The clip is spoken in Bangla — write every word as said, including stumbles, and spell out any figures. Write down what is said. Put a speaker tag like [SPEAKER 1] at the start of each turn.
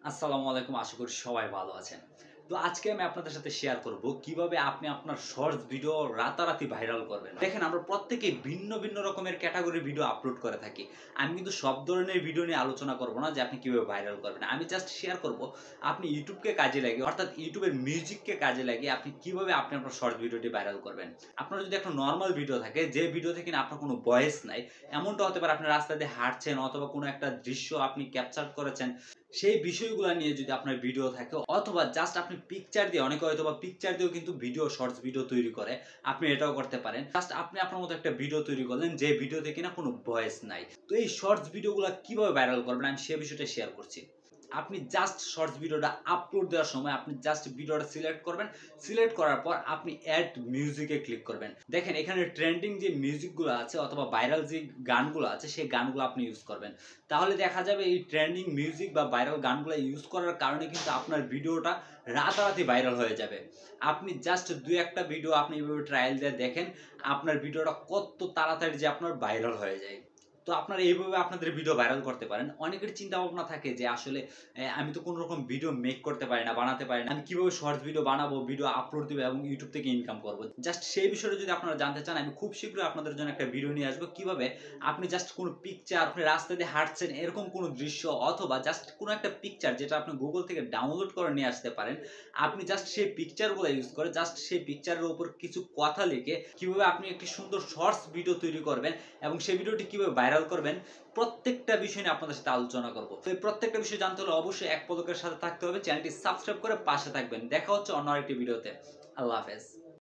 [SPEAKER 1] আসসালামু আলাইকুম। আশা করি সবাই ভালো আছেন। তো আজকে আমি আপনাদের সাথে শেয়ার করব কিভাবে আপনি আপনার শর্টস ভিডিও রাতারাতি ভাইরাল করবেন। দেখেন আমরা প্রত্যেকেই ভিন্ন, ভিন্ন রকমের ক্যাটেগরির ভিডিও আপলোড করে থাকি। আমি কিন্তু সব ধরনের ভিডিও নিয়ে আলোচনা করব না যে আপনি কিভাবে ভাইরাল করবেন। আমি জাস্ট শেয়ার করব আপনি YouTube কে কাজে লাগিয়ে অর্থাৎ YouTube এর মিউজিককে কাজে লাগিয়ে আপনি কিভাবে আপনি আপনার শর্টস ভিডিওটি ভাইরাল করবেন। আপনার যদি একটা নরমাল ভিডিও থাকে যে ভিডিওতে কিনা আপনার কোনো ভয়েস নাই, এমনটা হতে পারে আপনি রাস্তা দিয়ে হাঁটছেন অথবা কোনো একটা দৃশ্য আপনি ক্যাপচার করেছেন। সেই বিষয়গুলা নিয়ে যদি আপনার ভিডিও থাকে অথবা জাস্ট আপনি পিকচার দিয়ে অনেকে হয়তোবা পিকচার দিয়েও কিন্তু ভিডিও শর্টস ভিডিও তৈরি করে। আপনি এটাও করতে পারেন। জাস্ট আপনি আপনার মতো একটা ভিডিও তৈরি করলেন যে ভিডিওতে কিনা কোনো ভয়েস নাই। তো এই শর্টস ভিডিওগুলা কিভাবে ভাইরাল করবেন আমি সে বিষয়টা শেয়ার করছি। আপনি জাস্ট শর্টস ভিডিওটা আপলোড দেওয়ার সময় আপনি জাস্ট ভিডিওটা সিলেক্ট করবেন। সিলেক্ট করার পর আপনি অ্যাড মিউজিকে ক্লিক করবেন। দেখেন এখানে ট্রেন্ডিং যে মিউজিকগুলো আছে অথবা ভাইরাল যে গানগুলো আছে সেই গানগুলো আপনি ইউজ করবেন। তাহলে দেখা যাবে এই ট্রেন্ডিং মিউজিক বা ভাইরাল গানগুলো ইউজ করার কারণে কিন্তু আপনার ভিডিওটা রাতারাতি ভাইরাল হয়ে যাবে। আপনি জাস্ট দুই একটা ভিডিও আপনি এভাবে ট্রায়াল দিয়ে দেখেন আপনার ভিডিওটা কত তাড়াতাড়ি যে আপনার ভাইরাল হয়ে যায়। তো আপনারা এইভাবে আপনাদের ভিডিও ভাইরাল করতে পারেন। অনেকের চিন্তা ভাবনা থাকে যে আসলে এ আমি তো কোনো রকম ভিডিও মেক করতে পারি না, বানাতে পারি না। আমি কিভাবে শর্টস ভিডিও বানাবো, ভিডিও আপলোড দিব এবং YouTube থেকে ইনকাম করব। জাস্ট সেই বিষয়টা যদি আপনারা জানতে চান আমি খুব শীঘ্রই আপনাদের জন্য একটা ভিডিও নিয়ে আসবো। কিভাবে আপনি জাস্ট কোনো পিকচার, আপনি রাস্তা দিয়ে হাঁটছেন এরকম কোনো দৃশ্য অথবা জাস্ট কোনো একটা পিকচার যেটা আপনি Google থেকে ডাউনলোড করে নিয়ে আসতে পারেন। আপনি জাস্ট সেই পিকচারগুলো ইউজ করে জাস্ট সেই পিকচারের উপর কিছু কথা লিখে কিভাবে আপনি একটি সুন্দর শর্টস ভিডিও তৈরি করবেন এবং সেই ভিডিওটি কিভাবে ভাইরাল করবেন প্রত্যেকটা বিষয় নিয়ে আপনাদের সাথে আলোচনা করব। তো এই প্রত্যেকটা বিষয় জানতে হলে অবশ্যই এক পদকের সাথে থাকতে হবে। চ্যানেলটি সাবস্ক্রাইব করে পাশে থাকবেন। দেখা হচ্ছে অন্য আরেকটি ভিডিওতে। আল্লাহ হাফেজ।